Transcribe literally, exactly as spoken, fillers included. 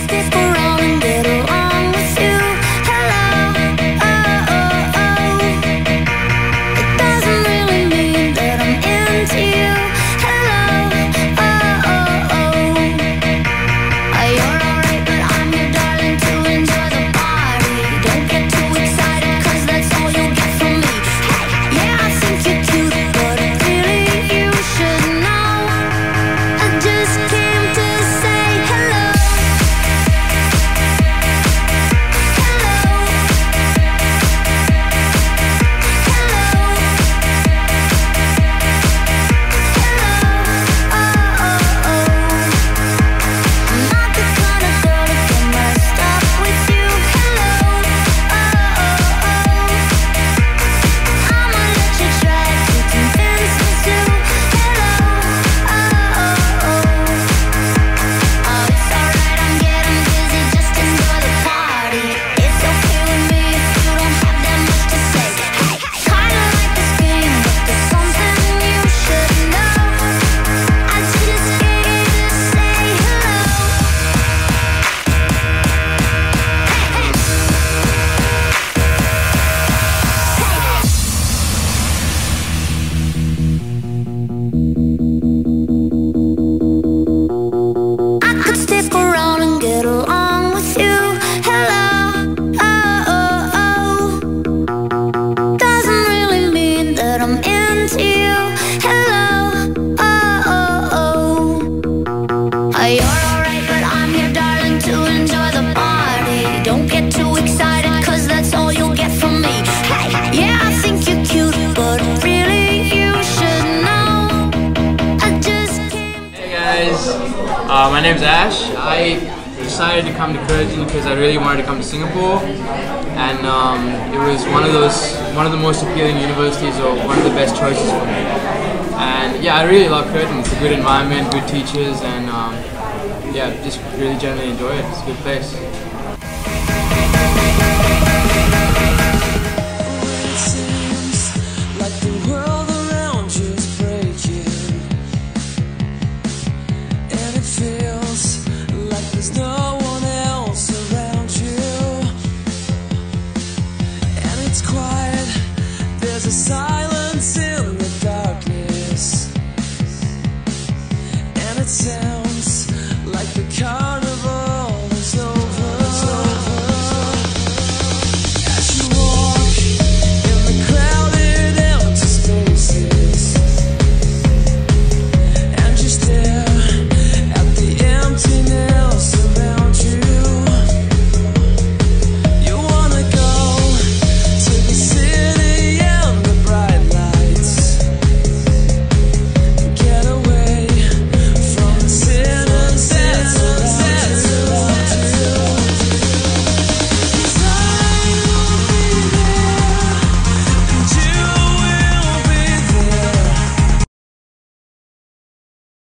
stick around and get along with you. Hello, oh, oh, oh. It doesn't really mean that I'm into you. Hello, oh, oh, oh. Uh, you're alright, but I'm your darling to enjoy the party. Don't get too excited, cause that's all you'll get from me. Hey, yeah, I think you're cute, but really you should know I just came to say hello. Hello. Hello. Hello. Oh, oh, oh. I'm not the kind of girl to get messed up with you. Hello. Oh, oh, oh. I'ma let you try to convince me to. Hello. Oh, oh, oh. Oh, it's alright, I'm getting busy, just enjoy the party. It's okay with me if you don't have that much to say. Hey, kinda like this game, but there's something you should know. I just came to say hello. I could stick around and get along with you. Hello, oh, oh, oh. Doesn't really mean that I'm into you. Hello, oh, oh, oh. Uh, you're alright, but I'm your darling to enjoy the party. Don't get too excited, cause that's all you'll get from me. Hey, yeah, I think you're cute, but really you should know I just came. Hey guys, uh, my name's Ash. I decided to come to Curtin because I really wanted to come to Singapore, and um, it was one of those, one of the most appealing universities, or one of the best choices for me. And yeah, I really love Curtin. It's a good environment, good teachers, and um, yeah, just really generally enjoy it. It's a good place.